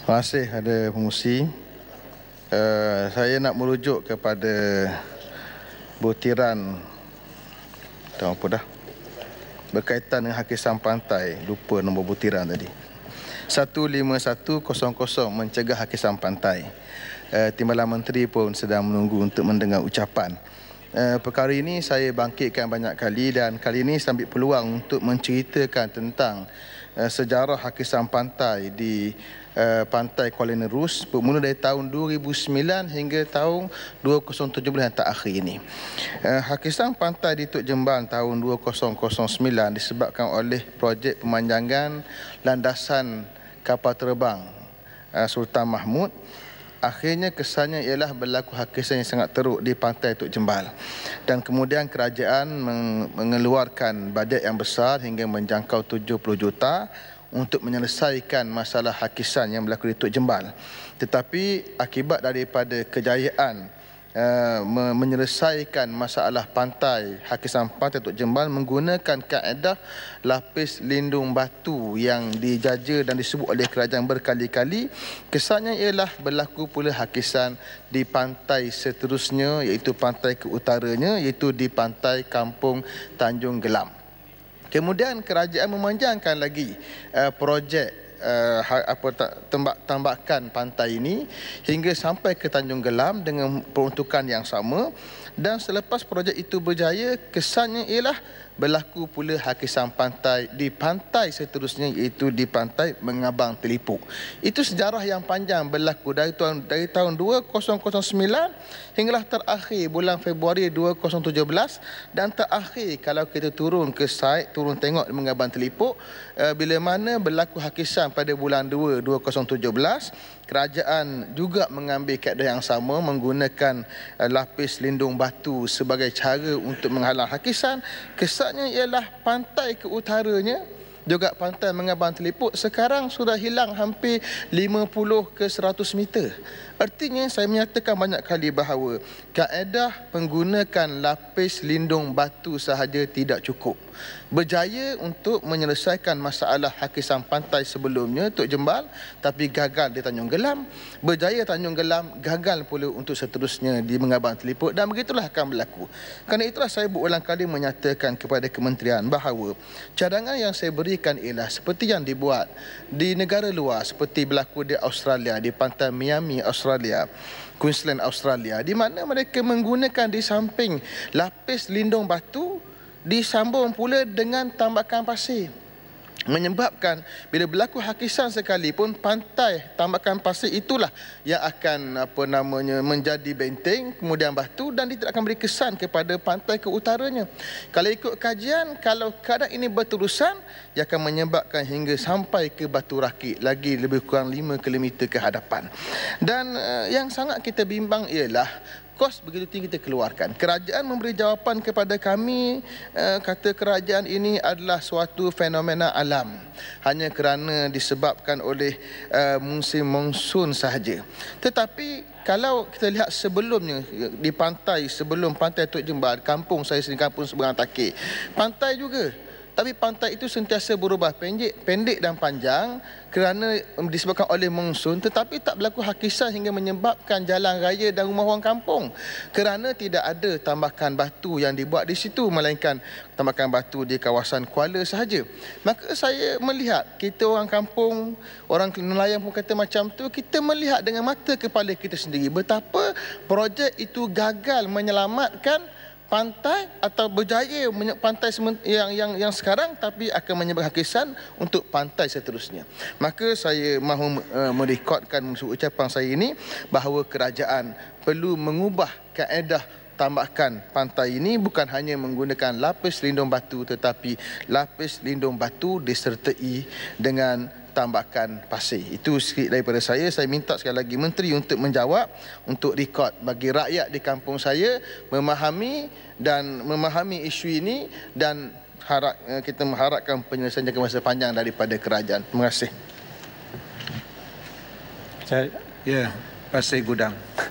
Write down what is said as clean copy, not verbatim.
Terima kasih ada pengurusi. Saya nak merujuk kepada butiran tahu apa dah berkaitan dengan hakisan pantai. Lupa nombor butiran tadi. 15100 mencegah hakisan pantai. Timbalan Menteri pun sedang menunggu untuk mendengar ucapan. Perkara ini saya bangkitkan banyak kali dan kali ini saya ambil peluang untuk menceritakan tentang sejarah hakisan pantai di pantai Kuala Nerus bermula dari tahun 2009 hingga tahun 2017 yang terakhir ini. Hakisan pantai di Tok Jembal tahun 2009 disebabkan oleh projek pemanjangan landasan kapal terbang Sultan Mahmud. Akhirnya kesannya ialah berlaku hakisan yang sangat teruk di pantai Tok Jembal. Dan kemudian kerajaan mengeluarkan bajet yang besar hingga menjangkau 70 juta untuk menyelesaikan masalah hakisan yang berlaku di Tok Jembal. Tetapi akibat daripada kejayaan menyelesaikan masalah pantai, hakisan pantai Tok Jembal menggunakan kaedah lapis lindung batu yang dijaja dan disebut oleh kerajaan berkali-kali, kesannya ialah berlaku pula hakisan di pantai seterusnya, iaitu pantai ke utaranya, iaitu di pantai Kampung Tanjung Gelam. Kemudian kerajaan memanjangkan lagi projek tambakan pantai ini hingga sampai ke Tanjung Gelam dengan peruntukan yang sama, dan selepas projek itu berjaya, kesannya ialah berlaku pula hakisan pantai di pantai seterusnya, iaitu di pantai Mengabang Telipuk. Itu sejarah yang panjang berlaku dari tahun 2009 hinggalah terakhir bulan Februari 2017, dan terakhir kalau kita turun ke site, turun tengok di Mengabang Telipuk, bila mana berlaku hakisan pada bulan 2 2017, kerajaan juga mengambil kaedah yang sama menggunakan lapis lindung batu sebagai cara untuk menghalang hakisan. Kesannya ialah pantai ke utaranya, juga pantai Mengabang Telipuk sekarang sudah hilang hampir 50 ke 100 meter. Artinya saya menyatakan banyak kali bahawa kaedah menggunakan lapis lindung batu sahaja tidak cukup. Berjaya untuk menyelesaikan masalah hakisan pantai sebelumnya Tok Jembal, tapi gagal di Tanjung Gelam. Berjaya Tanjung Gelam, gagal pula untuk seterusnya di Mengabang Telipuk, dan begitulah akan berlaku. Kerana itulah saya berulang kali menyatakan kepada kementerian bahawa cadangan yang saya berikan ialah seperti yang dibuat di negara luar, seperti berlaku di Australia, di pantai Miami, Australia, Queensland, Australia, di mana mereka menggunakan di samping lapis lindung batu disambung pula dengan tambakan pasir, menyebabkan bila berlaku hakisan sekalipun, pantai tambakan pasir itulah yang akan menjadi benteng, kemudian batu, dan dia tidak akan beri kesan kepada pantai ke utaranya. Kalau ikut kajian, kalau keadaan ini berterusan, ia akan menyebabkan hingga sampai ke Batu Rakit, lagi lebih kurang 5 km ke hadapan. Dan yang sangat kita bimbang ialah kos begitu tinggi kita keluarkan. Kerajaan memberi jawapan kepada kami, kata kerajaan ini adalah suatu fenomena alam, hanya kerana disebabkan oleh musim monsun sahaja. Tetapi kalau kita lihat sebelumnya di pantai, sebelum pantai Tok Jembal, kampung saya sendiri, kampung Seberang Takir, pantai juga, tapi pantai itu sentiasa berubah pendek dan panjang kerana disebabkan oleh monsun, tetapi tak berlaku hakisan hingga menyebabkan jalan raya dan rumah orang kampung kerana tidak ada tambakan batu yang dibuat di situ, melainkan tambakan batu di kawasan Kuala sahaja. Maka saya melihat, kita orang kampung, orang nelayan pun kata macam tu, kita melihat dengan mata kepala kita sendiri betapa projek itu gagal menyelamatkan pantai, atau berjaya pantai yang sekarang, tapi akan menyebabkan hakisan untuk pantai seterusnya. Maka saya mahu merekodkan ucapan saya ini bahawa kerajaan perlu mengubah kaedah tambakan pantai ini, bukan hanya menggunakan lapis lindung batu, tetapi lapis lindung batu disertai dengan tambakan pasir. Itu sikit daripada saya. Saya minta sekali lagi Menteri untuk menjawab, untuk rekod bagi rakyat di kampung saya memahami isu ini, dan kita mengharapkan penyelesaian jangka masa panjang daripada kerajaan. Terima kasih. Ya, Pasir Gudang.